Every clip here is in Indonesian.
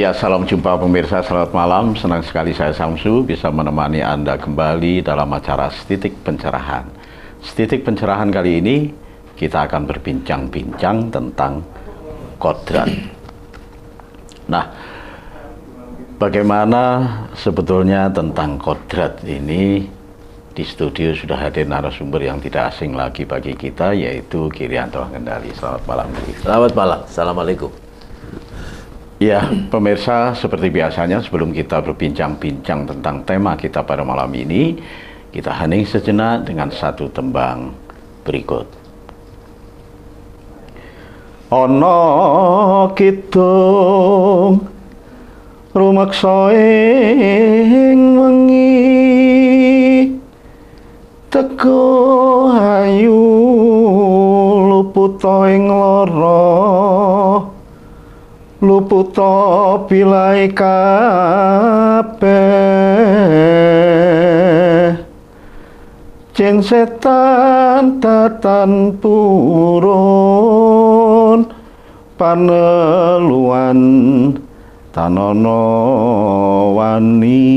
Ya, salam jumpa pemirsa, selamat malam. Senang sekali saya Samsu bisa menemani Anda kembali dalam acara Setitik Pencerahan. Setitik Pencerahan kali ini kita akan berbincang-bincang tentang kodrat. Nah, bagaimana sebetulnya tentang kodrat ini? Di studio sudah hadir narasumber yang tidak asing lagi bagi kita, yaitu Girianto Kendali. Selamat malam, Giri. Selamat malam, Assalamualaikum. Ya, pemirsa, seperti biasanya sebelum kita berbincang-bincang tentang tema kita pada malam ini, kita hening sejenak dengan satu tembang berikut. Ono kidung rumeksa ing wengi teko ayu luputa ing lara luputa pilai kabeh jen setan tatan purun paneluan tanono wani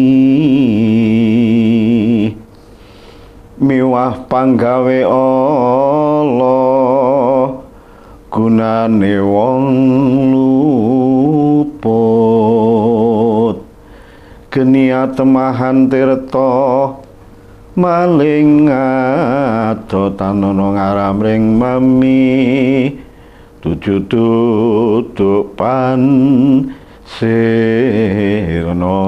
miwah panggawe Allah gunane wong luput geni atemahan tirta maling ado tanono ngaramring mami duduk pan sirno.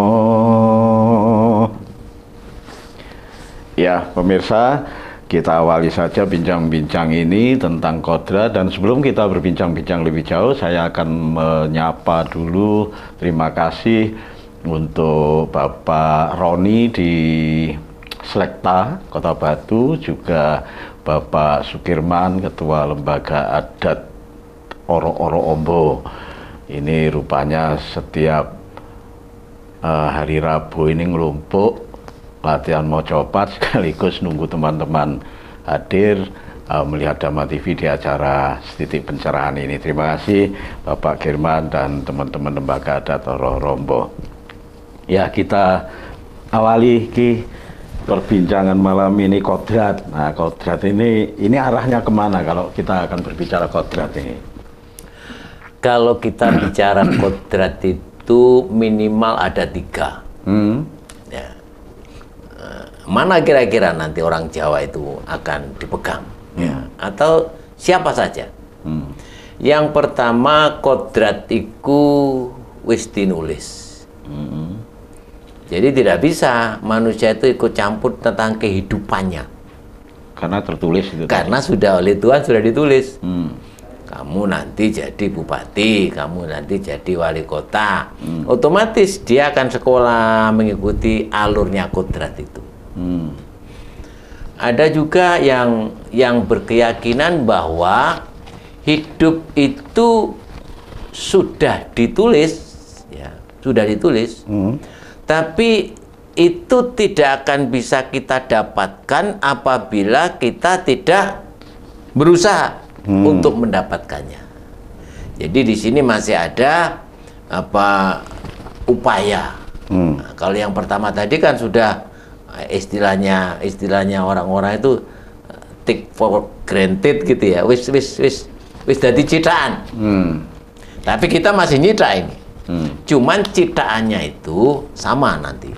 Ya, pemirsa, kita awali saja bincang-bincang ini tentang kodrat, dan sebelum kita berbincang-bincang lebih jauh, saya akan menyapa dulu, terima kasih untuk Bapak Roni di Selekta, Kota Batu, juga Bapak Sukirman, Ketua Lembaga Adat Oro-Oro Ombo. Ini rupanya setiap hari Rabu ini ngelumpuk, latihan mau copat sekaligus nunggu teman-teman hadir melihat Dhamma TV di acara Setitik Pencerahan ini. Terima kasih Bapak Girman dan teman-teman Lembaga Adat Oro-Oro Ombo. Ya, kita awali perbincangan malam ini kodrat. Nah, kodrat ini arahnya kemana kalau kita akan berbicara kodrat ini? Kalau kita bicara kodrat itu minimal ada 3. Ya. Mana kira-kira nanti orang Jawa itu akan dipegang? Ya. Atau siapa saja? Yang pertama, kodrat iku wis tinulis. Jadi tidak bisa manusia itu ikut campur tentang kehidupannya. Karena tertulis itu. Karena sudah oleh Tuhan sudah ditulis. Kamu nanti jadi bupati, kamu nanti jadi wali kota. Otomatis dia akan sekolah mengikuti alurnya kodrat itu. Ada juga yang berkeyakinan bahwa hidup itu sudah ditulis, ya, sudah ditulis. Tapi itu tidak akan bisa kita dapatkan apabila kita tidak berusaha untuk mendapatkannya. Jadi di sini masih ada upaya. Nah, kalau yang pertama tadi kan sudah istilahnya orang-orang itu take for granted gitu ya. Wis dadi citaan. Tapi kita masih nyita ini. Cuman citaannya itu sama nanti.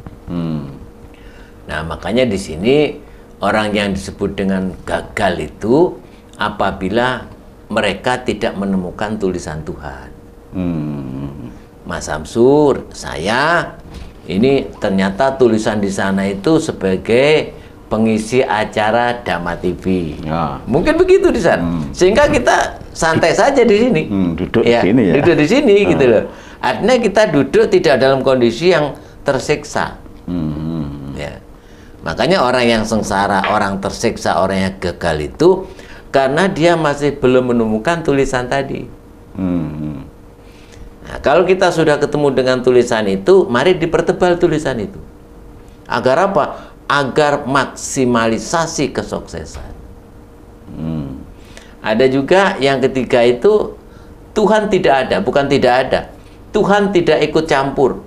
Nah, makanya di sini orang yang disebut dengan gagal itu apabila mereka tidak menemukan tulisan Tuhan. Mas Samsur, saya ini ternyata tulisan di sana itu sebagai pengisi acara Dhamma TV. Ya. Mungkin begitu di sana. Sehingga kita santai saja di sini. Duduk ya, di sini ya. Duduk di sini gitu loh. Artinya kita duduk tidak dalam kondisi yang tersiksa. Ya. Makanya orang yang sengsara, orang tersiksa, orang yang gagal itu karena dia masih belum menemukan tulisan tadi. Nah, kalau kita sudah ketemu dengan tulisan itu, mari dipertebal tulisan itu. Agar apa? Agar maksimalisasi kesuksesan. Ada juga yang ketiga itu Tuhan tidak ada, bukan tidak ada, Tuhan tidak ikut campur.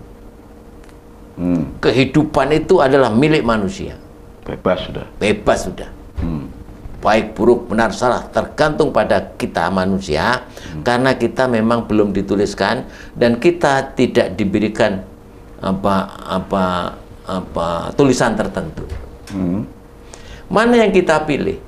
Kehidupan itu adalah milik manusia. Bebas sudah. Bebas sudah. Baik, buruk, benar, salah tergantung pada kita manusia, karena kita memang belum dituliskan dan kita tidak diberikan tulisan tertentu. Mana yang kita pilih?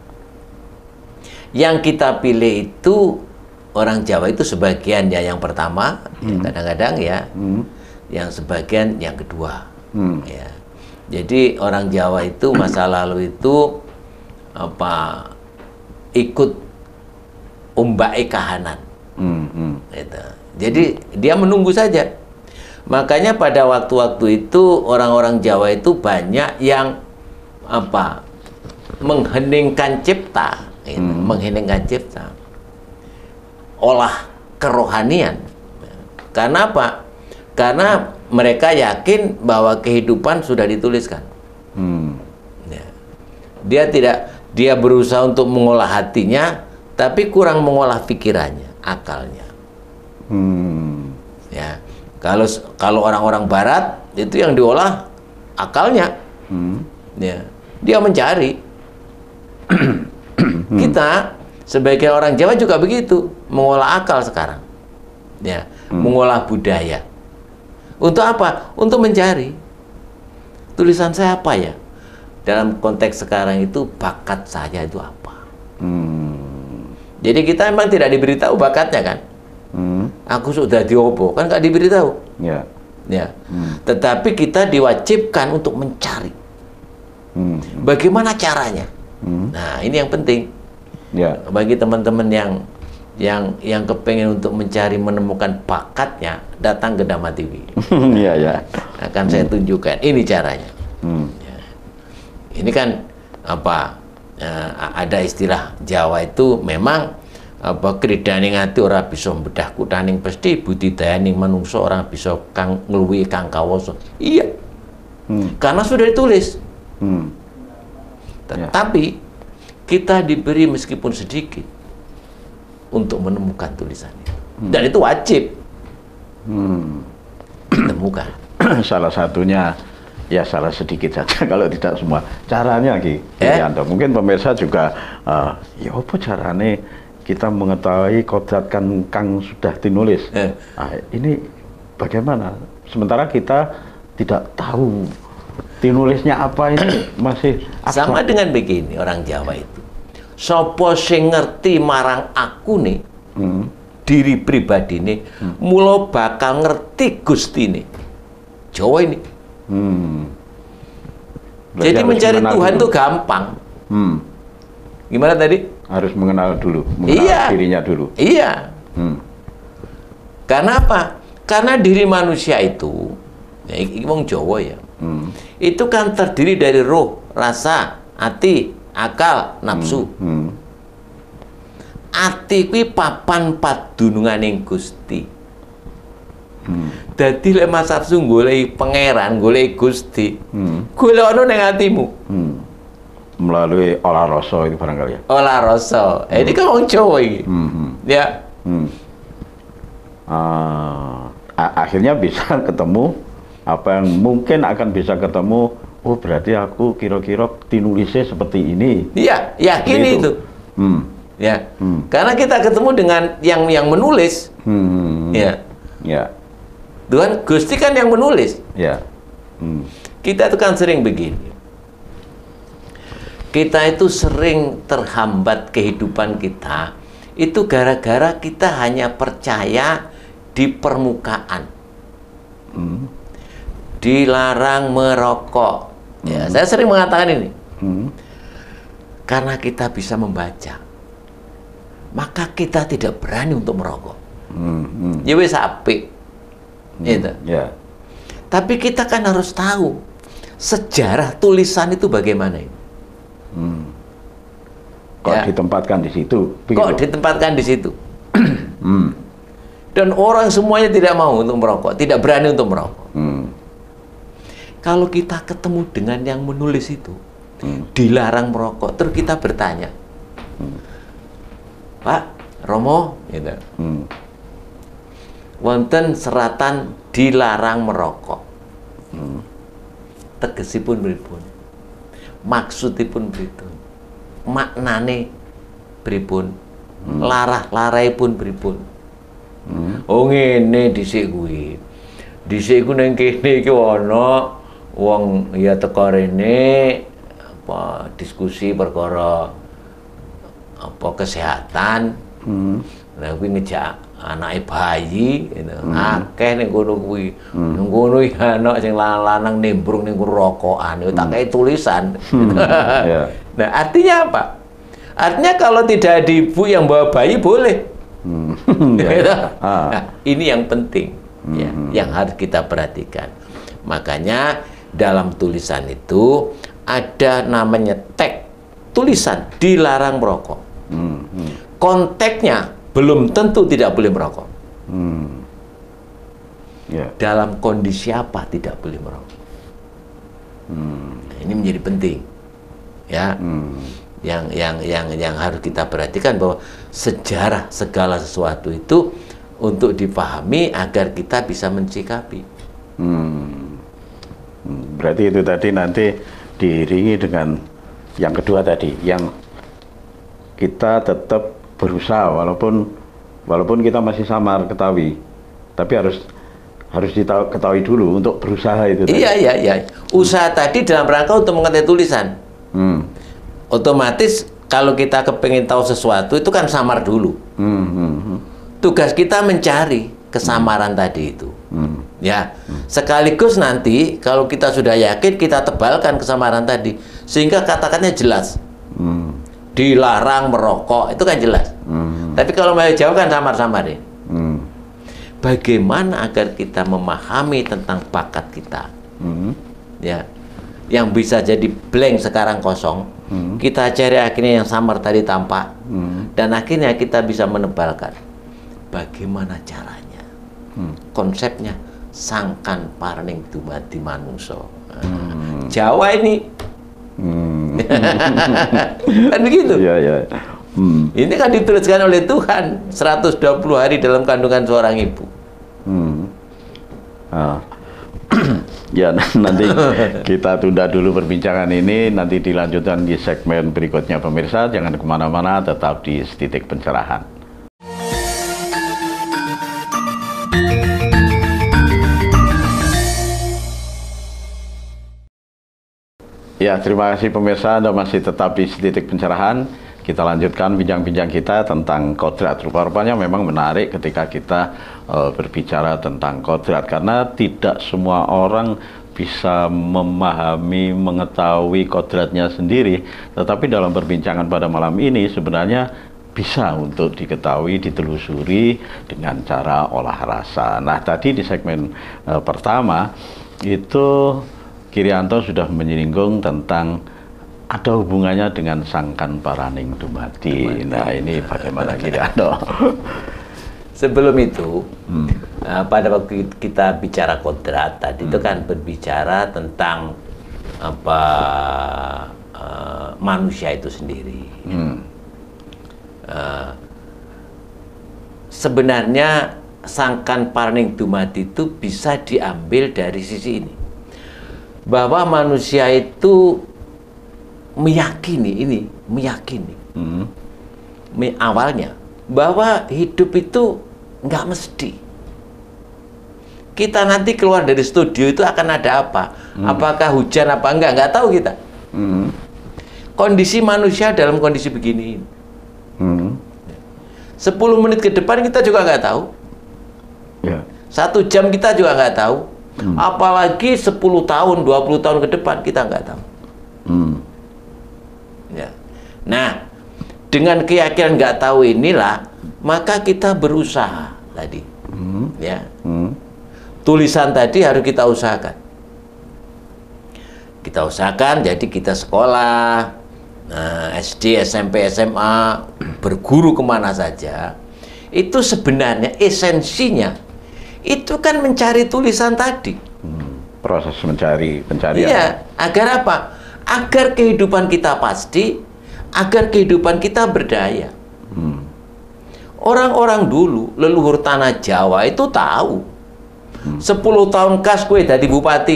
Yang kita pilih itu orang Jawa itu sebagian ya yang pertama, kadang-kadang ya, yang sebagian yang kedua. Ya. Jadi orang Jawa itu masa lalu itu ikut umbae kahanan. Gitu. Jadi dia menunggu saja. Makanya pada waktu-waktu itu orang-orang Jawa itu banyak yang mengheningkan cipta, gitu. Mengheningkan cipta, olah kerohanian. Karena apa? Karena mereka yakin bahwa kehidupan sudah dituliskan. Ya. Dia berusaha untuk mengolah hatinya, tapi kurang mengolah pikirannya, akalnya. Ya. Kalau orang-orang Barat itu yang diolah akalnya. Ya. Dia mencari. Kita sebagai orang Jawa juga begitu, mengolah akal sekarang. Ya, mengolah budaya. Untuk apa? Untuk mencari. Tulisan saya apa ya? Dalam konteks sekarang itu bakat saya itu apa? Jadi kita memang tidak diberitahu bakatnya kan? Aku sudah diopo, kan nggak diberitahu. Ya. Ya. Tetapi kita diwajibkan untuk mencari. Bagaimana caranya? Nah, ini yang penting. Ya. Bagi teman-teman yang kepengen untuk mencari menemukan bakatnya, datang ke Dhamma TV. Iya, ya. Akan saya tunjukkan. Ini caranya. Ya. Ini kan ada istilah Jawa itu memang kridaning ati ora bisa mbedah kuthaning pesti, budidayaning manungsa ora bisa kang ngluwihi kang kawasa. Iya. Karena sudah ditulis. Tetapi kita diberi meskipun sedikit untuk menemukan tulisan itu. Dan itu wajib ditemukan. Salah satunya, ya salah sedikit saja kalau tidak semua. Caranya Ki Yanto, mungkin pemirsa juga ya apa carane kita mengetahui kodrat kang sudah dinulis. Ini bagaimana? Sementara kita tidak tahu dinulisnya apa, ini masih sama dengan begini orang Jawa itu. Sopo sing ngerti marang aku nih, diri pribadi nih, mula bakal ngerti Gusti nih. Jawa ini. Jadi mencari Tuhan itu gampang. Gimana tadi? Harus mengenal dulu, mengenal dirinya dulu. Iya. Karena apa? Karena diri manusia itu, ya, ini wong Jawa ya, itu kan terdiri dari roh, rasa, hati, akal, nafsu. Ati kuwi papan padununganing Gusti. Dadi lek Mas Nafsu golek pangeran, golek Gusti, golek ana ning atimu. Melalui olah rasa itu barangkali ya. Olah rasa. Ini kan wong Jawa iki. Ya. Akhirnya bisa ketemu apa yang mungkin akan bisa ketemu. Oh, berarti aku kira-kira tinulisnya seperti ini. Iya, yakin itu. Ya. Karena kita ketemu dengan yang menulis. Ya. Ya. Tuhan Gusti kan yang menulis. Ya. Kita itu kan sering begini. Kita itu sering terhambat kehidupan kita itu gara-gara kita hanya percaya di permukaan. Dilarang merokok. Ya, saya sering mengatakan ini. Karena kita bisa membaca, maka kita tidak berani untuk merokok. Ya wis apik. Gitu. Ya. Tapi kita kan harus tahu sejarah tulisan itu bagaimana ini. Kok ditempatkan di situ? Begitu? Kok ditempatkan di situ? Dan orang semuanya tidak mau untuk merokok, tidak berani untuk merokok. Kalau kita ketemu dengan yang menulis itu, dilarang merokok, terus kita bertanya, Pak Romo, gitu. wonten seratan dilarang merokok. Tegesipun pripun? Maksudipun pripun? Maknane pripun? Larah-laraipun pripun? Oh ngene dhisik kuwi. Dhisik ku ning kene iki ana wong ya teko rene apa diskusi perkara apa kesehatan. Lah kuwi ngejak anake bayi gitu. Akeh ning kono kuwi. Ning kono iki ana sing lanang nimbrung ning rokokan. Tak kei tulisan. Nah, artinya apa? Artinya kalau tidak ada ibu yang bawa bayi boleh. Nah, ini yang penting ya, yang harus kita perhatikan. Makanya dalam tulisan itu ada namanya tag tulisan dilarang merokok. Konteksnya belum tentu tidak boleh merokok. Dalam kondisi apa tidak boleh merokok? Nah, ini menjadi penting, ya. Yang harus kita perhatikan bahwa sejarah segala sesuatu itu untuk dipahami agar kita bisa mencikapi. Berarti itu tadi nanti diiringi dengan yang kedua tadi, yang kita tetap berusaha walaupun kita masih samar ketahui, tapi harus diketahui dulu untuk berusaha itu tadi. Iya. Usaha tadi dalam rangka untuk mengetahui tulisan. Otomatis kalau kita kepengen tahu sesuatu itu kan samar dulu. Tugas kita mencari kesamaran tadi itu. Ya, sekaligus nanti kalau kita sudah yakin kita tebalkan kesamaran tadi sehingga katakannya jelas. Dilarang merokok itu kan jelas. Tapi kalau mau jauh kan samar-samar ya. Bagaimana agar kita memahami tentang bakat kita? Ya, yang bisa jadi blank sekarang kosong, kita cari akhirnya yang samar tadi tampak, dan akhirnya kita bisa menebalkan. Bagaimana caranya? Konsepnya sangkan parning dumadi manungso. Jawa ini, kan begitu. Ini kan dituliskan oleh Tuhan 120 hari dalam kandungan seorang ibu. Ya, nanti kita tunda dulu perbincangan ini, nanti dilanjutkan di segmen berikutnya pemirsa. Jangan kemana-mana, tetap di Setitik Pencerahan. Ya, terima kasih pemirsa, Anda masih tetap di Setitik Pencerahan. Kita lanjutkan bincang-bincang kita tentang kodrat. Rupa-rupanya memang menarik ketika kita berbicara tentang kodrat, karena tidak semua orang bisa memahami, mengetahui kodratnya sendiri. Tetapi dalam perbincangan pada malam ini sebenarnya bisa untuk diketahui, ditelusuri dengan cara olah rasa. Nah, tadi di segmen pertama itu Kirianto sudah menyinggung tentang ada hubungannya dengan sangkan paraning dumadi. Nah, ini bagaimana Kirianto? Sebelum itu, pada waktu kita bicara kodrat tadi itu kan berbicara tentang apa manusia itu sendiri. Sebenarnya sangkan paraning dumadi itu bisa diambil dari sisi ini, bahwa manusia itu meyakini awalnya bahwa hidup itu nggak mesti. Kita nanti keluar dari studio itu akan ada apa? Apakah hujan apa enggak tahu kita. Kondisi manusia dalam kondisi begini. 10 menit ke depan kita juga nggak tahu. 1 jam kita juga nggak tahu. Apalagi 10 tahun, 20 tahun ke depan kita nggak tahu. Ya. Nah, dengan keyakinan nggak tahu inilah, maka kita berusaha tadi. Ya. Tulisan tadi harus kita usahakan. Kita usahakan, jadi kita sekolah, SD, SMP, SMA, berguru kemana saja. Itu sebenarnya esensinya, itu kan mencari tulisan tadi. Proses pencarian. Iya, agar apa? Agar kehidupan kita pasti, agar kehidupan kita berdaya. Orang-orang dulu, leluhur tanah Jawa itu tahu. 10 tahun kas kue dadi bupati.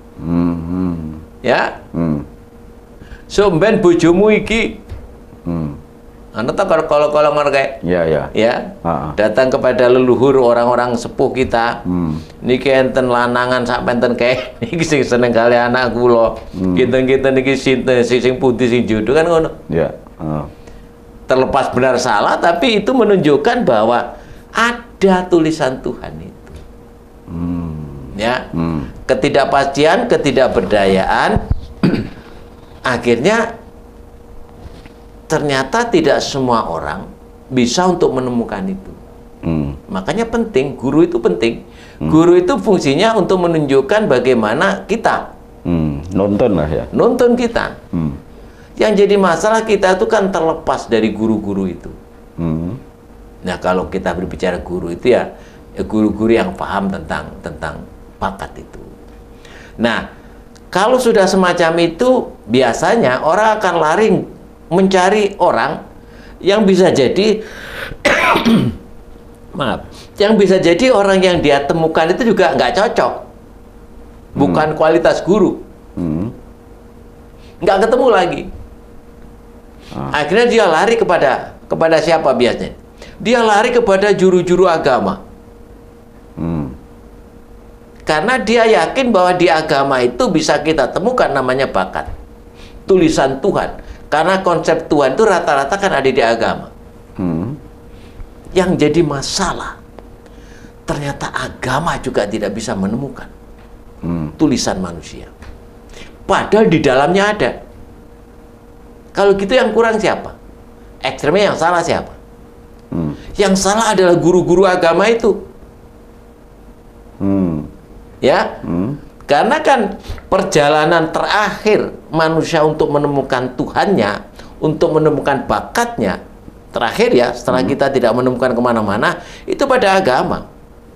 Ya. So ben bojomu iki. Anda tahu kalau kayak ya, datang kepada leluhur orang-orang sepuh kita, niki enten lanangan sak enten kayak niki sing seneng kali anak kula, kita niki sing putih sing jodoh kan ngono. Ya. Terlepas benar salah, tapi itu menunjukkan bahwa ada tulisan Tuhan itu. Ya, ketidakpastian, ketidakberdayaan, akhirnya ternyata tidak semua orang bisa untuk menemukan itu. Makanya penting, guru itu penting. Guru itu fungsinya untuk menunjukkan bagaimana kita. Nonton lah ya. Nonton kita. Yang jadi masalah kita itu kan terlepas dari guru-guru itu. Nah kalau kita berbicara guru itu ya guru-guru yang paham tentang bakat itu. Nah kalau sudah semacam itu, biasanya orang akan lari mencari orang yang bisa jadi maaf, yang bisa jadi orang yang dia temukan itu juga nggak cocok, bukan kualitas guru, nggak ketemu lagi. Akhirnya dia lari kepada siapa biasanya? Dia lari kepada juru-juru agama, karena dia yakin bahwa di agama itu bisa kita temukan namanya bakat, tulisan Tuhan. Karena konsep Tuhan itu rata-rata kan ada di agama. Yang jadi masalah, ternyata agama juga tidak bisa menemukan tulisan manusia. Padahal di dalamnya ada. Kalau gitu yang kurang siapa? Ekstremnya yang salah siapa? Yang salah adalah guru-guru agama itu. Ya? Karena kan perjalanan terakhir manusia untuk menemukan Tuhannya, untuk menemukan bakatnya, terakhir ya, setelah kita tidak menemukan kemana-mana, itu pada agama.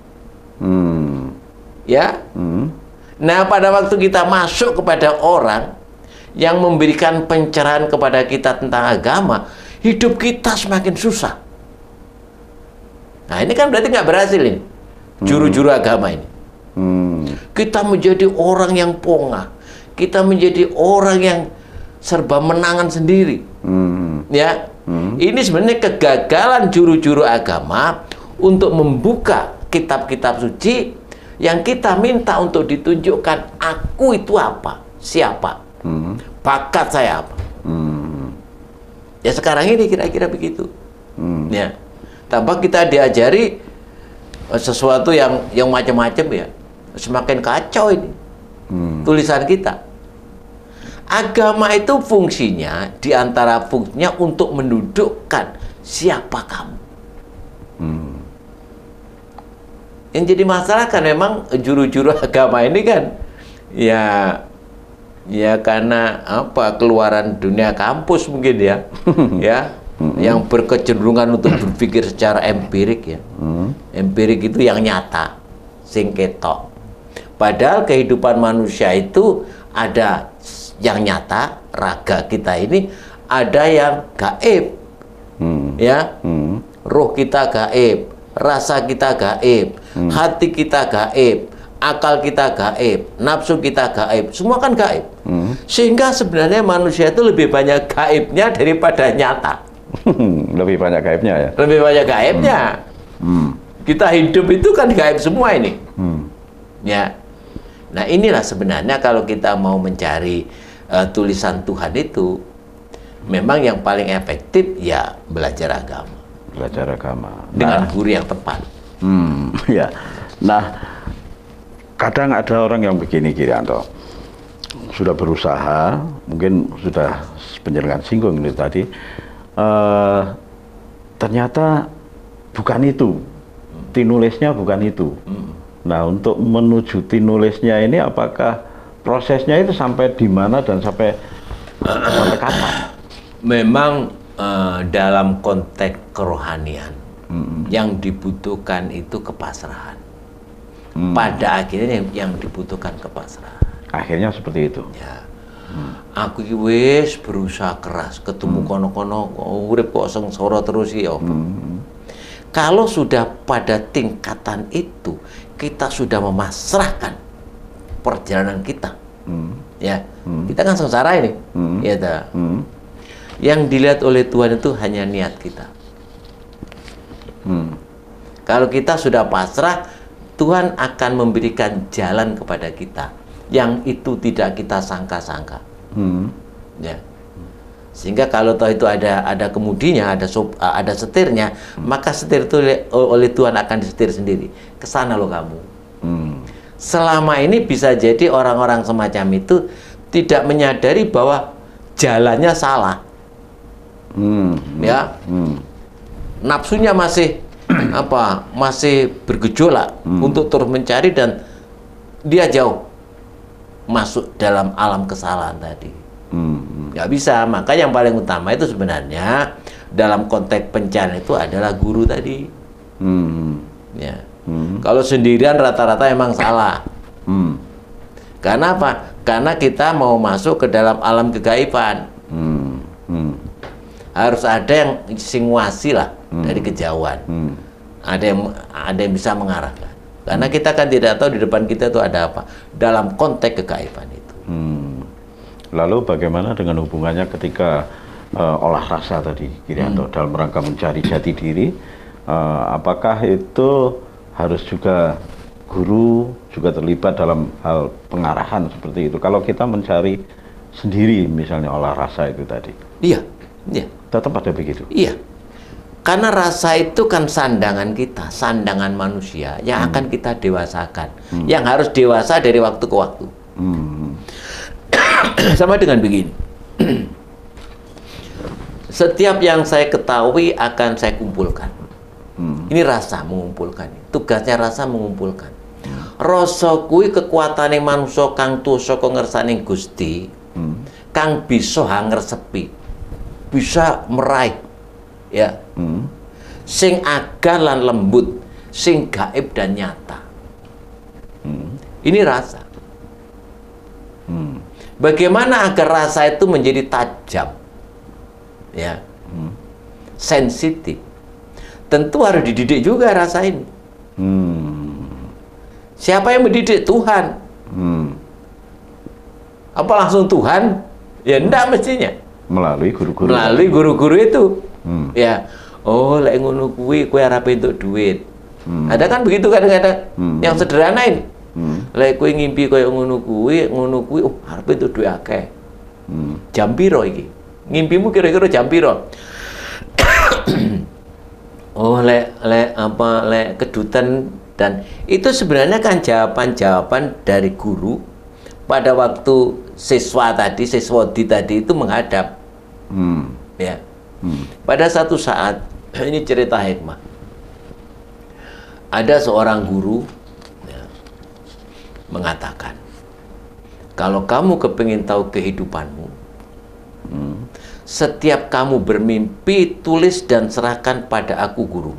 Ya. Nah, pada waktu kita masuk kepada orang yang memberikan pencerahan kepada kita tentang agama, hidup kita semakin susah. Nah, ini kan berarti nggak berhasil ini, juru-juru agama ini. Kita menjadi orang yang pongah, kita menjadi orang yang serba menangan sendiri. Ya, ini sebenarnya kegagalan juru-juru agama untuk membuka kitab-kitab suci yang kita minta untuk ditunjukkan aku itu apa, siapa, bakat saya apa. Ya sekarang ini kira-kira begitu. Ya, tanpa kita diajari sesuatu yang macam-macam ya. Semakin kacau ini tulisan kita. Agama itu fungsinya, diantara fungsinya untuk mendudukkan siapa kamu. Yang jadi masalah kan memang juru-juru agama ini kan ya karena apa, keluaran dunia kampus mungkin ya. Ya, yang berkecenderungan untuk berpikir secara empirik ya. Empirik itu yang nyata, sing ketok. Padahal kehidupan manusia itu ada yang nyata, raga kita ini, ada yang gaib, ya, roh kita gaib, rasa kita gaib, hati kita gaib, akal kita gaib, nafsu kita gaib, semua kan gaib. Sehingga sebenarnya manusia itu lebih banyak gaibnya daripada nyata. Lebih banyak gaibnya ya? Lebih banyak gaibnya. Kita hidup itu kan gaib semua ini. Ya. Nah inilah sebenarnya kalau kita mau mencari tulisan Tuhan itu, memang yang paling efektif ya belajar agama. Belajar agama. Dengan guru yang tepat. Ya. Nah, kadang ada orang yang begini, Kirianto, sudah berusaha, mungkin sudah penjelasan singgung ini tadi, ternyata bukan itu, tinulisnya bukan itu. Nah, untuk menuju tinulisnya ini, apakah prosesnya itu sampai di mana dan sampai kapan? Memang dalam konteks kerohanian, yang dibutuhkan itu kepasrahan. Pada akhirnya yang dibutuhkan kepasrahan. Akhirnya seperti itu. Ya. Aku wis berusaha keras, ketemu kono-kono urip kok sengsara terus ya. Kalau sudah pada tingkatan itu, kita sudah memasrahkan perjalanan kita. Ya, kita kan sengsara ini. Ya, yang dilihat oleh Tuhan itu hanya niat kita. Kalau kita sudah pasrah, Tuhan akan memberikan jalan kepada kita yang itu tidak kita sangka-sangka. Ya. Sehingga kalau toh itu ada kemudinya, ada setirnya, maka setir itu oleh Tuhan akan disetir sendiri. Kesana loh kamu. Selama ini bisa jadi orang-orang semacam itu tidak menyadari bahwa jalannya salah. Ya, nafsunya masih masih bergejolak untuk terus mencari, dan dia jauh masuk dalam alam kesalahan tadi. Nggak bisa. Maka yang paling utama itu sebenarnya dalam konteks pencarian itu adalah guru tadi. Ya. Kalau sendirian rata-rata emang salah. Karena apa? Karena kita mau masuk ke dalam alam kegaiban. Harus ada yang singwasi lah dari kejauhan. Ada yang bisa mengarahkan. Karena kita kan tidak tahu di depan kita itu ada apa dalam konteks kegaiban itu. Lalu bagaimana dengan hubungannya ketika olah rasa tadi, Kirianto, dalam rangka mencari jati diri? Apakah itu harus juga guru juga terlibat dalam hal pengarahan seperti itu? Kalau kita mencari sendiri, misalnya olah rasa itu tadi. Iya, iya. Tetap ada begitu. Iya. Karena rasa itu kan sandangan kita, sandangan manusia yang akan kita dewasakan, yang harus dewasa dari waktu ke waktu. Sama dengan begini. Setiap yang saya ketahui akan saya kumpulkan. Ini rasa mengumpulkan. Tugasnya rasa mengumpulkan. Rasa kuwi kekuatane manusia kang dosa kok ngersane Gusti, kang bisa ngresepi, bisa meraih, ya, sing aga lan lembut, sing gaib dan nyata. Ini rasa. Bagaimana agar rasa itu menjadi tajam, ya, sensitif? Tentu harus dididik juga rasa ini. Siapa yang mendidik? Tuhan. Apa langsung Tuhan? Ya enggak mestinya. Melalui guru-guru. Melalui guru-guru itu. Ya, oh lek ngono kuwi kowe arep entuk duit. Ada kan begitu kadang-kadang yang sederhana ini. Lek kowe ngimpi koyo ngono kuwi, oh arep entuk duit akeh. Jam piro iki? Ngimpimu kira-kira jam piro? Oh, lek kedutan, dan itu sebenarnya kan jawaban-jawaban dari guru pada waktu siswadi tadi itu menghadap. Ya. Pada satu saat, ini cerita hikmah. Ada seorang guru ya, mengatakan, kalau kamu kepingin tahu kehidupanmu, setiap kamu bermimpi, tulis dan serahkan pada aku guru.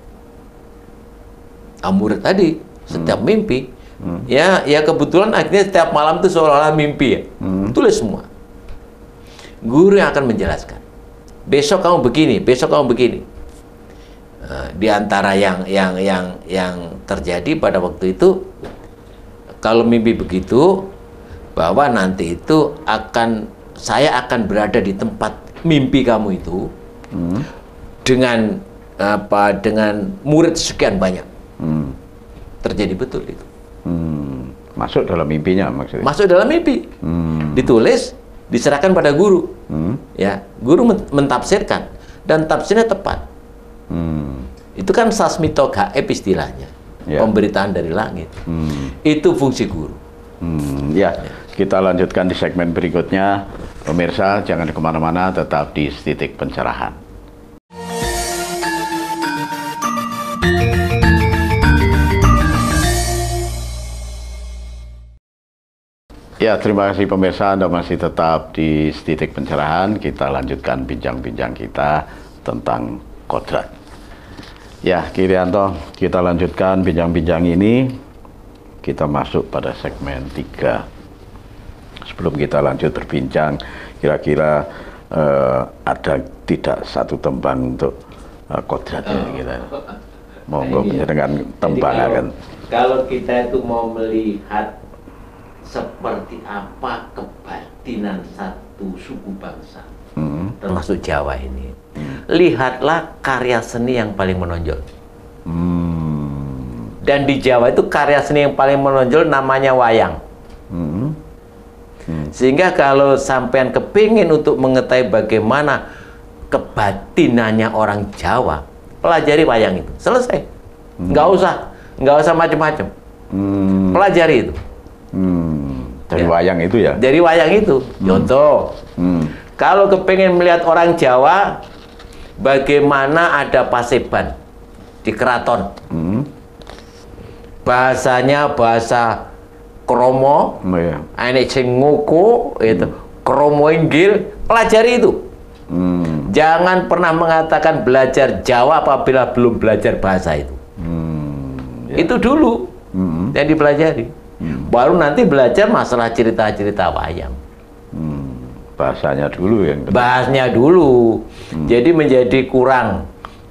Murid tadi setiap mimpi, ya kebetulan akhirnya setiap malam itu seolah-olah mimpi ya. Tulis semua. Guru yang akan menjelaskan. Besok kamu begini, besok kamu begini. Di antara yang terjadi pada waktu itu, kalau mimpi begitu, bahwa nanti itu saya akan berada di tempat mimpi kamu itu dengan murid sekian banyak. Terjadi betul itu. Masuk dalam mimpinya maksudnya. Masuk dalam mimpi. Ditulis, diserahkan pada guru. Ya, guru mentafsirkan dan tafsirnya tepat. Itu kan sasmito gaib istilahnya. Ya. Pemberitaan dari langit. Itu fungsi guru. Ya, kita lanjutkan di segmen berikutnya. Pemirsa, jangan kemana-mana, tetap di Titik Pencerahan. Ya, terima kasih pemirsa, Anda masih tetap di Titik Pencerahan. Kita lanjutkan bincang-bincang kita tentang kodrat. Ya, Kirianto, kita lanjutkan bincang-bincang ini. Kita masuk pada segmen 3. Sebelum kita lanjut berbincang, kira-kira ada tidak satu tembang untuk kodratnya kita. Monggo dengan tembangaken. Kalau kita itu mau melihat seperti apa kebatinan satu suku bangsa, termasuk Jawa ini, lihatlah karya seni yang paling menonjol. Dan di Jawa itu karya seni yang paling menonjol namanya wayang. Sehingga kalau sampean kepingin untuk mengetahui bagaimana kebatinannya orang Jawa, pelajari wayang itu, selesai. Nggak usah macam-macam. Pelajari itu. Dari wayang itu ya? Dari wayang itu. Contoh, kalau kepingin melihat orang Jawa, bagaimana ada paseban di keraton. Bahasanya bahasa kromo, ini ngoko, itu kromo inggil, pelajari itu. Jangan pernah mengatakan belajar Jawa apabila belum belajar bahasa itu. Itu dulu yang dipelajari. Baru nanti belajar masalah cerita-cerita wayang. Bahasanya dulu yang bahasnya dulu. Jadi menjadi kurang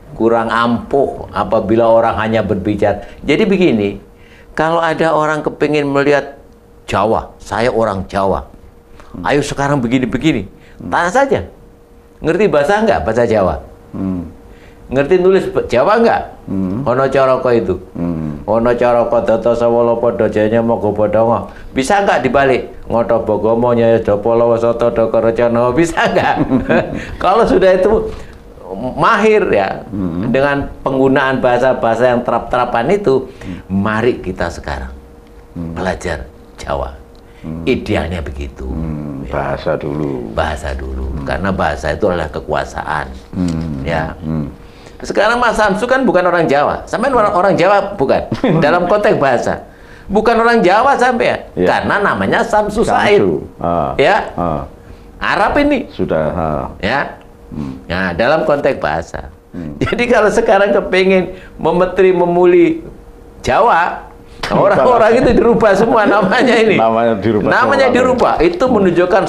ampuh apabila orang hanya berbicara. Jadi begini, kalau ada orang kepingin melihat Jawa, saya orang Jawa, ayo sekarang begini-begini, tanya saja, ngerti bahasa enggak, bahasa Jawa? Ngerti nulis Jawa enggak? Ono caraka itu. Ono caraka data sawala padha jaya moga bodonga. Bisa enggak dibalik? Ngoto bogomo nyaya dapala wasata dakarecana. Bisa enggak? Kalau sudah itu mahir ya dengan penggunaan bahasa-bahasa yang terap-terapan itu, mari kita sekarang belajar Jawa. Idealnya begitu. Bahasa dulu. Bahasa dulu. Karena bahasa itu adalah kekuasaan. Ya. Sekarang Mas Samsu kan bukan orang Jawa. Sampai orang Jawa bukan. Dalam konteks bahasa. Bukan orang Jawa sampai karena namanya Samsu Said. Ya. Arab ini. Sudah. Ya. Nah, dalam konteks bahasa. Jadi kalau sekarang kepingin memuli Jawa, orang-orang itu dirubah semua namanya ini. Namanya dirubah. Itu menunjukkan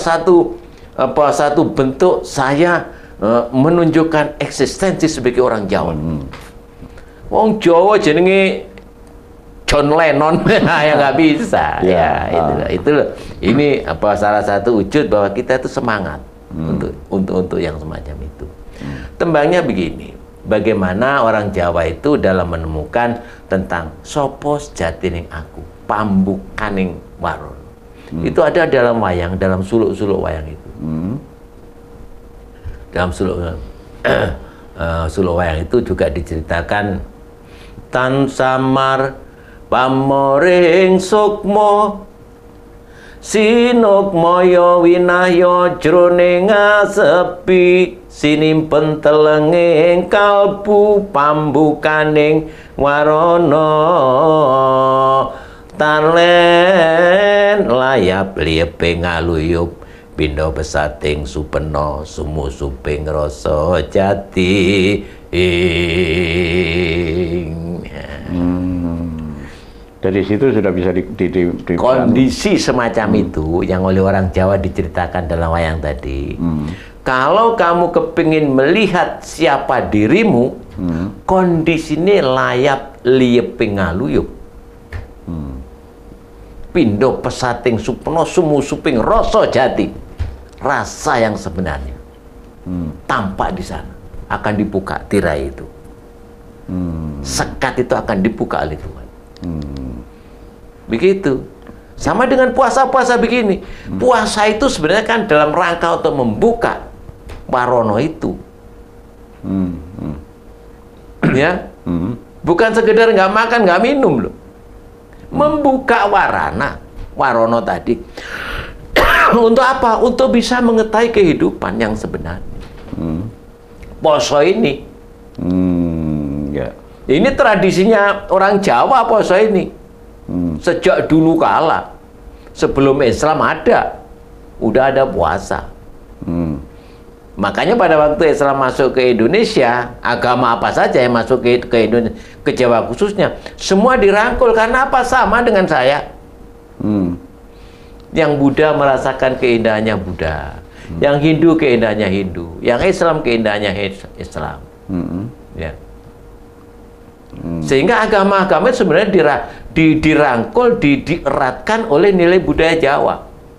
satu bentuk saya menunjukkan eksistensi sebagai orang Jawa. Wong Jawa jenenge John Lennon, ya nggak bisa. Ya, itu ini salah satu wujud bahwa kita itu semangat untuk yang semacam itu. Tembangnya begini, bagaimana orang Jawa itu dalam menemukan tentang sopo sejatining aku, pambukaning waron. Itu ada dalam wayang, dalam suluk-suluk wayang itu. Dalam suluk wayang itu juga diceritakan tan samar pamoring sukmo sinukmaya winahya jroning sepi sinimpen telenging kalbu pambukaning warana talen layap lieping ngaluyup pindha pesating supena sumu suping rasa jati Dari situ sudah bisa kondisi semacam itu yang oleh orang Jawa diceritakan dalam wayang tadi. Kalau kamu kepingin melihat siapa dirimu, kondisinya layap lieping ngaluyup pindo pesating supeno sumu suping rasa jati, rasa yang sebenarnya tampak di sana, akan dibuka tirai itu. Sekat itu akan dibuka oleh Tuhan. Begitu. Sama dengan puasa-puasa begini. Puasa itu sebenarnya kan dalam rangka untuk membuka warono itu. Ya, bukan sekedar nggak makan nggak minum loh. Membuka warono tadi. Untuk apa? Untuk bisa mengetahui kehidupan yang sebenarnya. Poso ini. Ini tradisinya orang Jawa poso ini. Sejak dulu kala. Sebelum Islam udah ada puasa. Makanya pada waktu Islam masuk ke Indonesia, agama apa saja yang masuk ke Indonesia, ke Jawa khususnya, semua dirangkul. Karena apa? Sama dengan saya. Yang Buddha merasakan keindahannya Buddha, yang Hindu keindahannya Hindu, yang Islam keindahannya Islam. Ya. Sehingga agama-agama sebenarnya dirangkul, dieratkan oleh nilai budaya Jawa.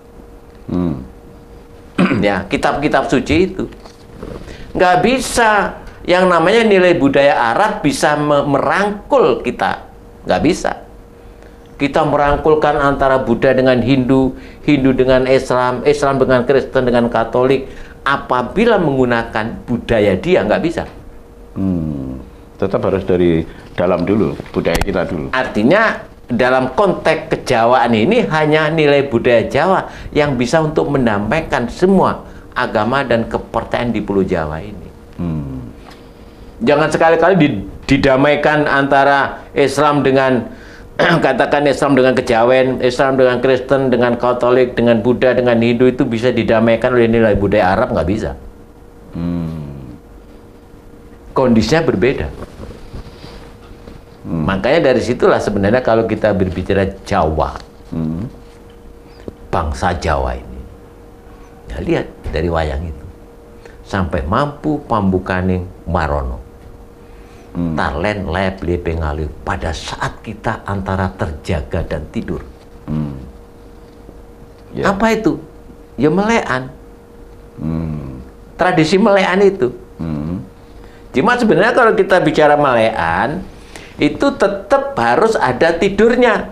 Ya, kitab-kitab suci itu. Nggak bisa yang namanya nilai budaya Arab bisa merangkul kita. Nggak bisa. Kita merangkulkan antara Buddha dengan Hindu, Hindu dengan Islam, Islam dengan Kristen, dengan Katolik. Apabila menggunakan budaya dia, nggak bisa. Tetap harus dari dalam dulu, budaya kita dulu. Artinya, dalam konteks kejawaan ini hanya nilai budaya Jawa yang bisa untuk mendamaikan semua agama dan kepercayaan di Pulau Jawa ini. Jangan sekali-kali didamaikan antara Islam dengan katakan Islam dengan kejawen, Islam dengan Kristen, dengan Katolik, dengan Buddha, dengan Hindu itu bisa didamaikan oleh nilai budaya Arab, nggak bisa. Kondisinya berbeda. Makanya dari situlah sebenarnya kalau kita berbicara Jawa, bangsa Jawa ini, ya lihat dari wayang itu, sampai mampu pambukaning marono, talen lep pengalih pada saat kita antara terjaga dan tidur. Apa itu? Ya melean. Tradisi melean itu. Cuma sebenarnya kalau kita bicara malean, itu tetap harus ada tidurnya.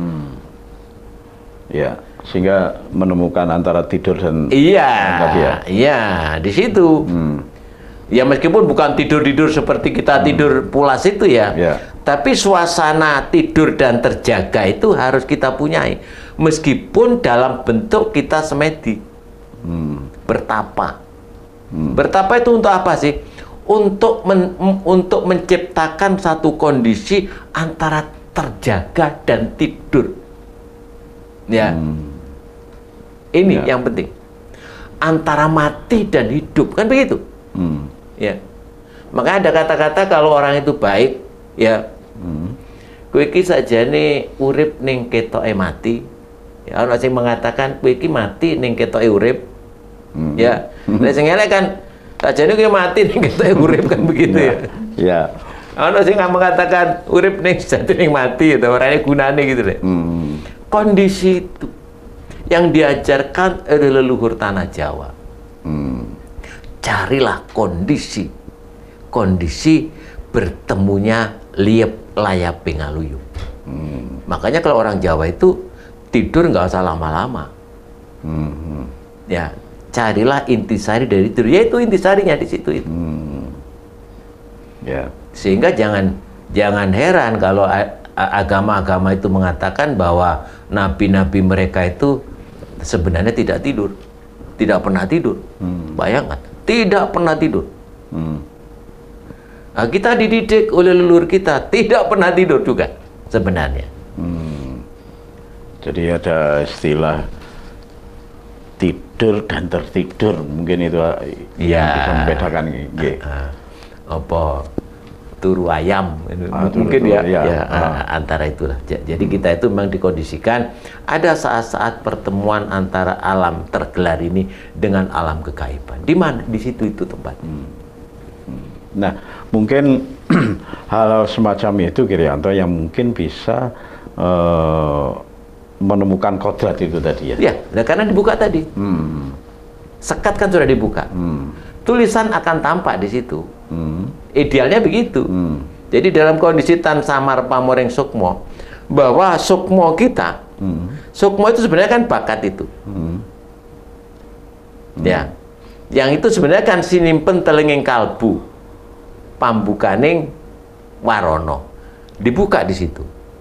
Ya, sehingga menemukan antara tidur dan iya, di situ. Ya meskipun bukan tidur-tidur seperti kita tidur pulas itu ya, tapi suasana tidur dan terjaga itu harus kita punyai. Meskipun dalam bentuk kita semedi, bertapa. Bertapa itu untuk apa sih? Untuk menciptakan satu kondisi antara terjaga dan tidur. Ya. Ini yang penting. Antara mati dan hidup, kan begitu? Ya. Makanya ada kata-kata kalau orang itu baik, ya. Kowe iki sajane urip ning ketoke mati. Ya, ana sing mengatakan kowe iki mati ning ketoke urip. Ya. Nek sing elek kan sajane kowe mati ning ketoke urip, kan begitu ya. Ya. Ana sing mengatakan urip ning sajane ning mati itu ora ana gunane gitu deh. Kondisi itu yang diajarkan oleh leluhur tanah Jawa. Carilah kondisi bertemunya liep layap pengaluyung. Makanya kalau orang Jawa itu tidur nggak usah lama-lama. Ya, carilah intisari dari tidur. Yaitu intisarinya di situ itu. Sehingga jangan heran kalau agama-agama itu mengatakan bahwa nabi-nabi mereka itu sebenarnya tidak tidur, tidak pernah tidur. Bayangkan, tidak pernah tidur. Nah, kita dididik oleh leluhur kita tidak pernah tidur juga sebenarnya. Jadi ada istilah tidur dan tertidur, mungkin itu yang bisa membedakan. Apa turu ayam, mungkin antara itulah. Jadi kita itu memang dikondisikan ada saat-saat pertemuan antara alam tergelar ini dengan alam kegaiban. Di mana? Di situ itu tempatnya. Nah, mungkin hal semacam itu Kirianto yang mungkin bisa menemukan kodrat itu tadi ya. Ya, karena dibuka tadi. Sekat kan sudah dibuka. Tulisan akan tampak di situ. Idealnya begitu. Jadi dalam kondisi tan samar pamoreng sukmo, bahwa sukmo kita, sukmo itu sebenarnya kan bakat itu. Ya, yang itu sebenarnya kan sinimpen telenging kalbu, pambukaning warono, dibuka di situ.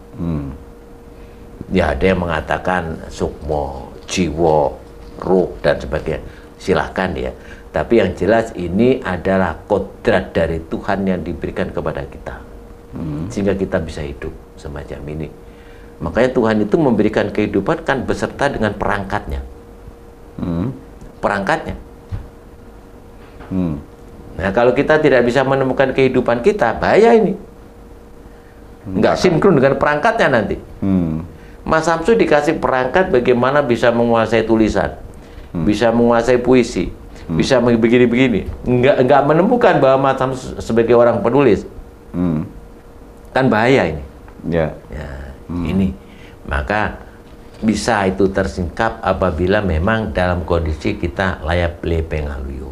Ya, ada yang mengatakan sukmo, jiwa, ruh dan sebagainya. Silahkan ya. Tapi yang jelas ini adalah kodrat dari Tuhan yang diberikan kepada kita. Sehingga kita bisa hidup semacam ini. Makanya Tuhan itu memberikan kehidupan kan beserta dengan perangkatnya. Perangkatnya. Nah, kalau kita tidak bisa menemukan kehidupan kita, bahaya ini. Nggak sinkron dengan perangkatnya nanti. Mas Samsu dikasih perangkat bagaimana bisa menguasai tulisan, bisa menguasai puisi, bisa begini-begini. Nggak menemukan bahwa Mas Samsu sebagai orang penulis. Kan bahaya ini. Ya. Ini. Maka bisa itu tersingkap apabila memang dalam kondisi kita layak le pengaluyo.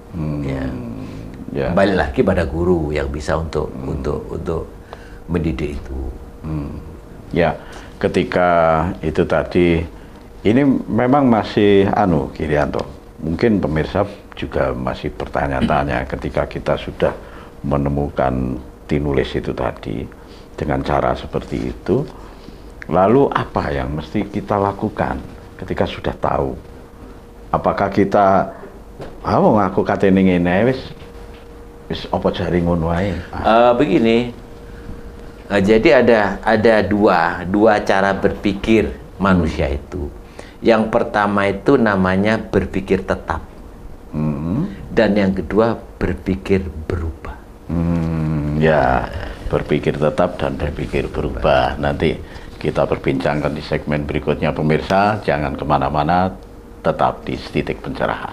Ya. Balik lagi pada guru yang bisa untuk mendidik itu. Ya, ketika itu tadi, ini memang masih Kirianto. Mungkin pemirsa juga masih bertanya-tanya ketika kita sudah menemukan tinulis itu tadi dengan cara seperti itu. Lalu apa yang mesti kita lakukan ketika sudah tahu? Apakah kita ngaku katene ngene wis apa jare ngono ae? Begini. Jadi ada dua cara berpikir manusia itu. Yang pertama itu namanya berpikir tetap. Dan yang kedua berpikir berubah. Ya, berpikir tetap dan berpikir berubah. Nanti kita perbincangkan di segmen berikutnya pemirsa, jangan kemana-mana, tetap di Titik Pencerahan.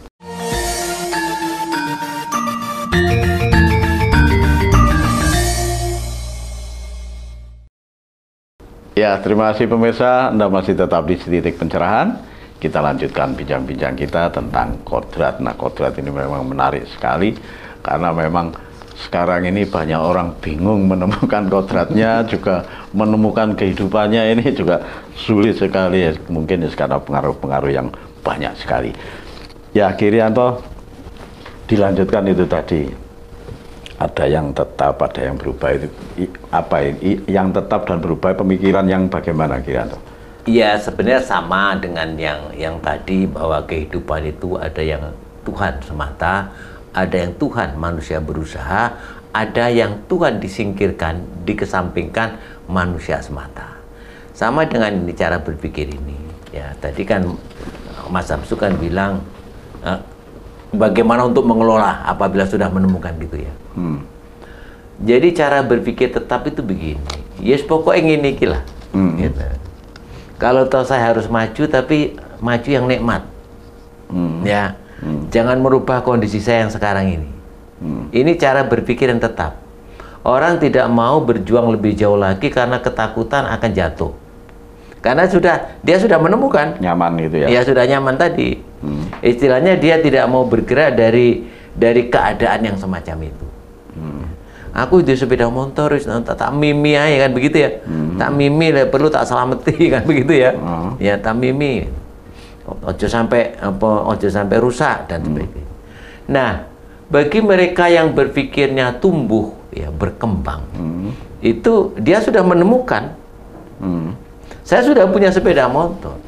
Ya, terima kasih pemirsa, Anda masih tetap di Titik Pencerahan. Kita lanjutkan bincang-bincang kita tentang kodrat. Nah, kodrat ini memang menarik sekali, karena memang sekarang ini banyak orang bingung menemukan kodratnya, juga menemukan kehidupannya ini juga sulit sekali ya. Mungkin karena pengaruh-pengaruh yang banyak sekali. Ya, Kirianto, dilanjutkan itu tadi. Ada yang tetap, ada yang berubah. Itu apa ini? Yang tetap dan berubah, pemikiran yang bagaimana, Kirianto? Iya, sebenarnya sama dengan yang tadi, bahwa kehidupan itu ada yang Tuhan semata, ada yang Tuhan manusia berusaha, ada yang Tuhan disingkirkan, dikesampingkan manusia semata. Sama dengan ini cara berpikir ini. Ya, tadi kan Mas Samsu kan bilang bagaimana untuk mengelola apabila sudah menemukan gitu ya. Jadi cara berpikir tetap itu begini. Yes, pokoknya ini lah. Gitu. Kalau tahu saya harus maju, tapi maju yang nikmat. Ya. Jangan merubah kondisi saya yang sekarang ini. Ini cara berpikir yang tetap. Orang tidak mau berjuang lebih jauh lagi karena ketakutan akan jatuh. Karena dia sudah menemukan. Nyaman gitu ya? Ya, sudah nyaman tadi. Istilahnya dia tidak mau bergerak dari keadaan yang semacam itu. Aku di sepeda motor, tak mimi aja kan begitu ya. Tak mimi lah, perlu tak selamati kan begitu ya. Ya, tak mimi. Ojo sampai rusak dan sebagainya. Nah, bagi mereka yang berpikirnya tumbuh, ya berkembang, itu dia sudah menemukan. Saya sudah punya sepeda motor,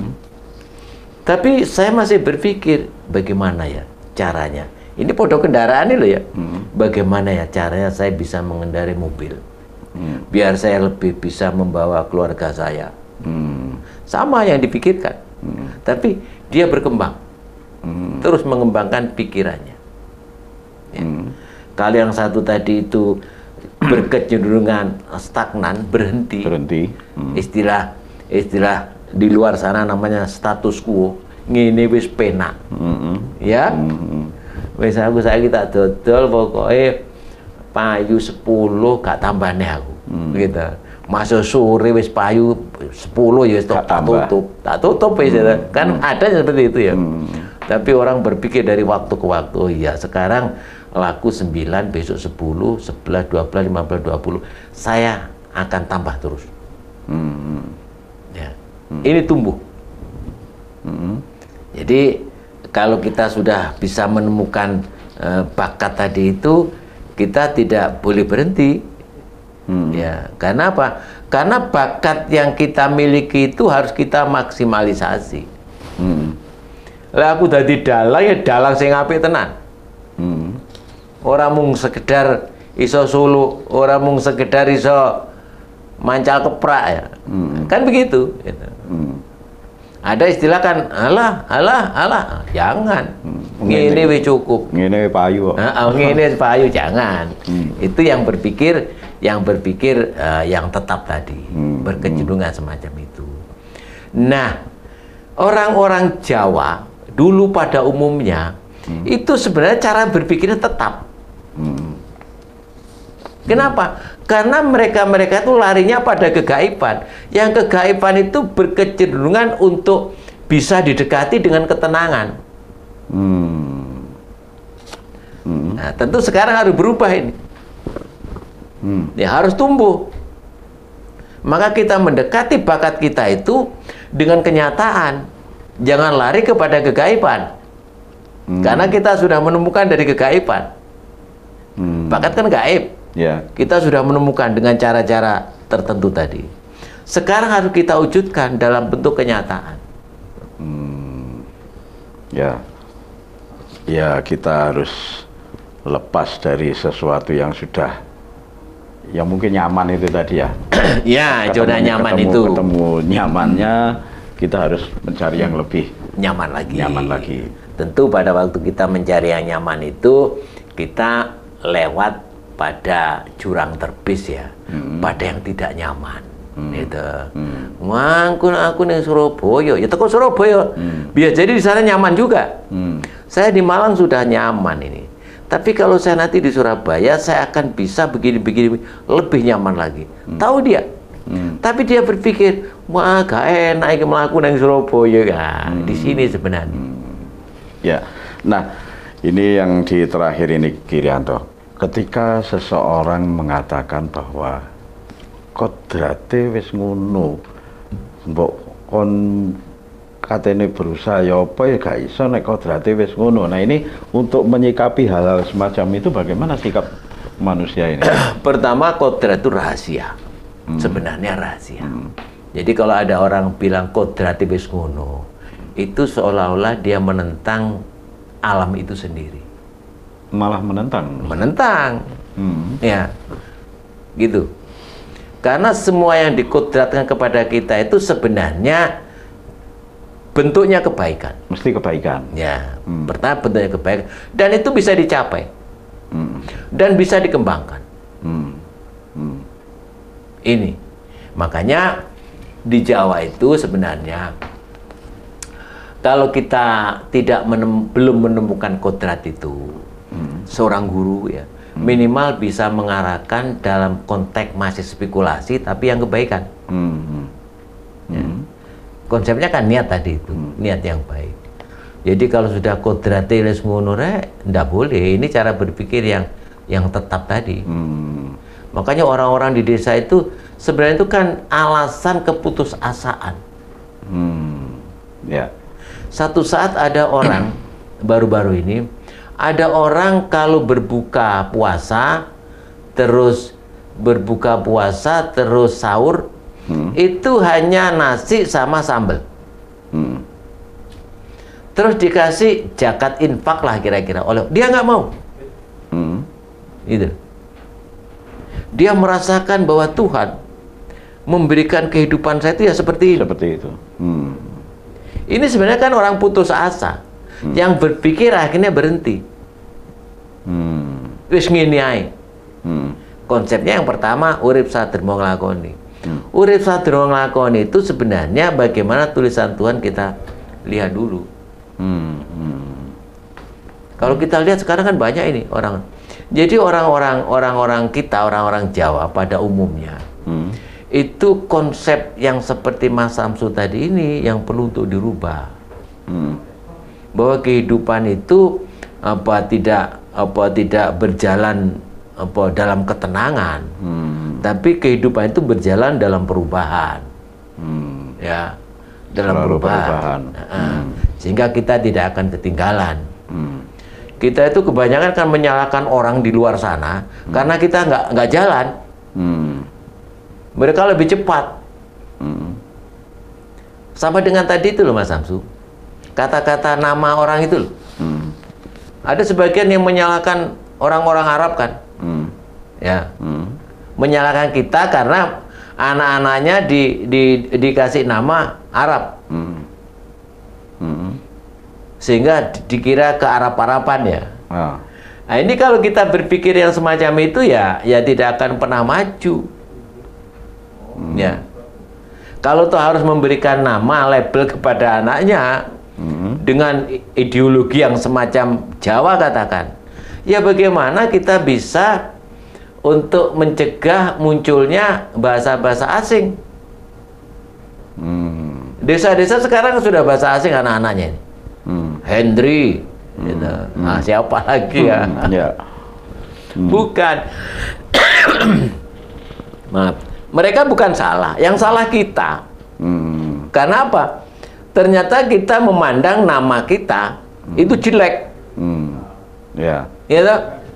tapi saya masih berpikir bagaimana ya caranya. Ini podo kendaraan ini loh ya. Bagaimana ya caranya saya bisa mengendarai mobil, biar saya lebih bisa membawa keluarga saya. Sama yang dipikirkan. Tapi dia berkembang, terus mengembangkan pikirannya. Ya. Kalau yang satu tadi itu berkecenderungan stagnan, berhenti. Istilah di luar sana namanya status quo. Ngene wis penak, ya. Wis aku saiki tak dodol pokoknya payu 10 gak tambahne aku, gitu. Masuk sore wis payu 10 ya tak tutup wis kan ada seperti itu ya. Tapi orang berpikir dari waktu ke waktu. Oh iya, sekarang laku 9, besok 10, 11, 12, 15, 20. Saya akan tambah terus. Ya. Ini tumbuh. Jadi kalau kita sudah bisa menemukan bakat tadi itu, kita tidak boleh berhenti. Ya, karena apa? Karena bakat yang kita miliki itu harus kita maksimalisasi. Lah aku dadi dalang ya dalang sing apik tenan. Ora mung sekedar iso solo, ora mung sekedar iso mancal keprak ya. Kan begitu gitu. Ada istilah kan, alah, jangan. Ngene wis cukup. Ngene payu kok. Ngene payu jangan. Itu yang berpikir yang tetap tadi, berkecenderungan semacam itu. Nah, orang-orang Jawa dulu pada umumnya itu sebenarnya cara berpikirnya tetap. Kenapa? Karena mereka itu larinya pada kegaiban. Yang kegaiban itu berkecenderungan untuk bisa didekati dengan ketenangan. Nah, tentu sekarang harus berubah ini. Ya, harus tumbuh. Maka kita mendekati bakat kita itu dengan kenyataan. Jangan lari kepada kegaiban. Karena kita sudah menemukan dari kegaiban. Bakat kan gaib. Ya. Kita sudah menemukan dengan cara-cara tertentu tadi. Sekarang harus kita wujudkan dalam bentuk kenyataan. Ya. Ya, kita harus lepas dari sesuatu yang sudah, yang mungkin nyaman itu tadi ya. Ya, zona nyaman itu. Ketemu nyamannya, kita harus mencari yang lebih nyaman lagi. Nyaman lagi. Tentu pada waktu kita mencari yang nyaman itu, kita lewat pada jurang terbis ya, pada yang tidak nyaman. Gitu. Mangkun aku nih Surabaya, ya teko Surabaya. Biar jadi di sana nyaman juga. Saya di Malang sudah nyaman ini. Tapi kalau saya nanti di Surabaya, saya akan bisa begini-begini lebih nyaman lagi. Tahu dia. Tapi dia berpikir, wah gak enak iki mlaku nang Surabaya. Nah, di sini sebenarnya. Ya. Nah, ini yang di terakhir ini Kirianto. Ketika seseorang mengatakan bahwa kodrate wis ngono, mbok kon katene berusaha ya apa ya gak iso nek kodrate wis ngono. Nah, ini untuk menyikapi hal-hal semacam itu bagaimana sikap manusia ini? Pertama, kodrat itu rahasia. Sebenarnya rahasia. Jadi kalau ada orang bilang kodrate wis ngono, itu seolah-olah dia menentang alam itu sendiri. Malah menentang. Ya, gitu. Karena semua yang dikodratkan kepada kita itu sebenarnya bentuknya kebaikan. Mesti kebaikan. Ya, pertama bentuknya kebaikan, dan itu bisa dicapai dan bisa dikembangkan. Ini makanya di Jawa itu sebenarnya kalau kita belum menemukan kodrat itu, seorang guru ya minimal bisa mengarahkan dalam konteks masih spekulasi tapi yang kebaikan. Ya. Konsepnya kan niat tadi itu, niat yang baik. Jadi kalau sudah kodrate wis ngono rek, ndak boleh. Ini cara berpikir yang tetap tadi. Makanya orang-orang di desa itu sebenarnya itu kan alasan keputusasaan. Ya. Satu saat ada orang baru-baru ini, ada orang kalau berbuka puasa terus sahur itu hanya nasi sama sambal. Terus dikasih zakat infak lah kira-kira oleh dia nggak mau. Gitu. Dia merasakan bahwa Tuhan memberikan kehidupan saya itu ya seperti ini. Seperti itu. Ini sebenarnya kan orang putus asa, yang berpikir akhirnya berhenti. Wis ngene ae. Konsepnya yang pertama urip sadurunge nglakoni. Urip sadurunge nglakoni itu sebenarnya bagaimana tulisan Tuhan kita lihat dulu. Kalau kita lihat sekarang kan banyak ini orang. Jadi orang-orang kita, orang-orang Jawa pada umumnya itu konsep yang seperti Mas Samsu tadi ini yang perlu untuk dirubah. Bahwa kehidupan itu tidak berjalan dalam ketenangan, tapi kehidupan itu berjalan dalam perubahan, ya, dalam perubahan. Sehingga kita tidak akan ketinggalan. Kita itu kebanyakan kan menyalahkan orang di luar sana karena kita nggak jalan. Mereka lebih cepat. Sama dengan tadi itu loh Mas Samsu, kata-kata nama orang itu loh. Ada sebagian yang menyalahkan orang-orang Arab kan, ya, menyalahkan kita karena anak-anaknya dikasih nama Arab, sehingga dikira ke Arab-Araban ya. Nah ini kalau kita berpikir yang semacam itu ya tidak akan pernah maju. Ya, kalau tuh harus memberikan nama label kepada anaknya, dengan ideologi yang semacam Jawa katakan, ya bagaimana kita bisa untuk mencegah munculnya bahasa-bahasa asing. Desa-desa sekarang sudah bahasa asing anak-anaknya ini. Henry, gitu. Nah, siapa lagi ya? Bukan. Maaf. Mereka bukan salah, yang salah kita. Karena apa? Ternyata kita memandang nama kita itu jelek. Ya. Gitu?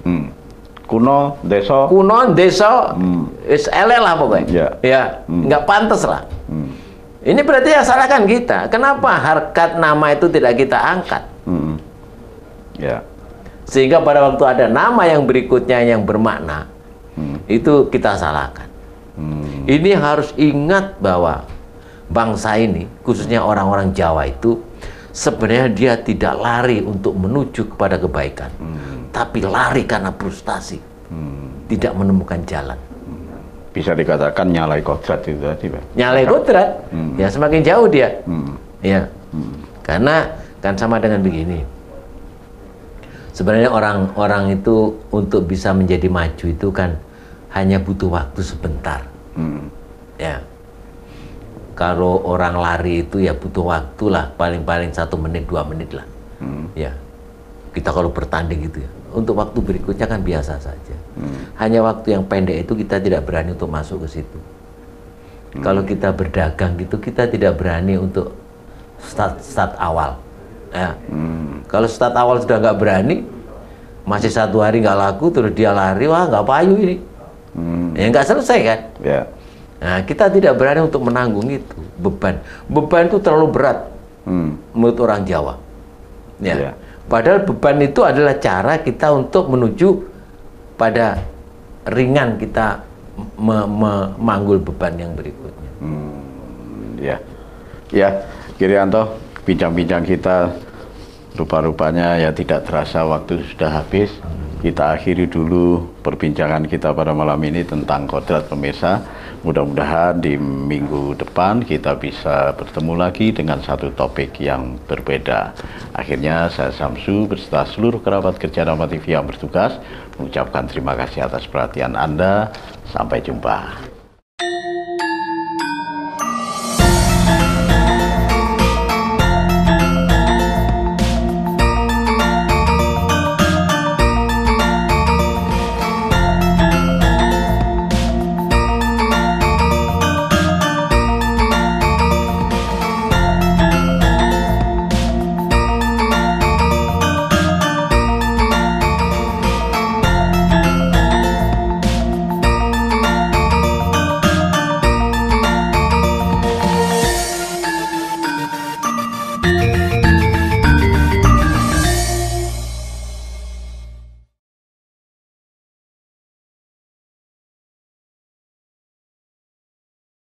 Kuno, desa, is elek lah pokoknya. Ya, nggak pantas lah. Ini berarti yang salah kan kita. Kenapa harkat nama itu tidak kita angkat? Ya. Sehingga pada waktu ada nama yang berikutnya yang bermakna, itu kita salahkan. Ini harus ingat bahwa bangsa ini, khususnya orang-orang Jawa itu, sebenarnya dia tidak lari untuk menuju kepada kebaikan, tapi lari karena frustasi, tidak menemukan jalan. Bisa dikatakan nyalai kodrat itu tadi, Pak. Nyalai kodrat, ya semakin jauh dia. Ya, karena kan sama dengan begini. Sebenarnya orang-orang itu untuk bisa menjadi maju itu kan hanya butuh waktu sebentar. Ya, kalau orang lari itu ya butuh waktu lah, paling-paling 1 menit 2 menit lah. Ya, kita kalau bertanding gitu ya, untuk waktu berikutnya kan biasa saja. Hanya waktu yang pendek itu kita tidak berani untuk masuk ke situ. Kalau kita berdagang gitu, kita tidak berani untuk start awal. Ya. Kalau start awal sudah nggak berani, masih 1 hari nggak laku, terus dia lari, wah nggak payu ini. Ya nggak selesai kan? Ya. Nah, kita tidak berani untuk menanggung itu beban. Beban itu terlalu berat menurut orang Jawa. Ya. Padahal beban itu adalah cara kita untuk menuju pada ringan kita memanggul beban yang berikutnya. Ya, ya, Girianto, bincang-bincang kita rupa-rupanya ya tidak terasa waktu sudah habis. Kita akhiri dulu perbincangan kita pada malam ini tentang kodrat, pemirsa. Mudah-mudahan di minggu depan kita bisa bertemu lagi dengan satu topik yang berbeda. Akhirnya saya Samsu beserta seluruh kerabat kerja Rama TV yang bertugas mengucapkan terima kasih atas perhatian Anda. Sampai jumpa.